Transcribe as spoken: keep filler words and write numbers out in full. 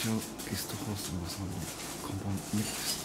一応ゲストハウスの噂の看板ミキです。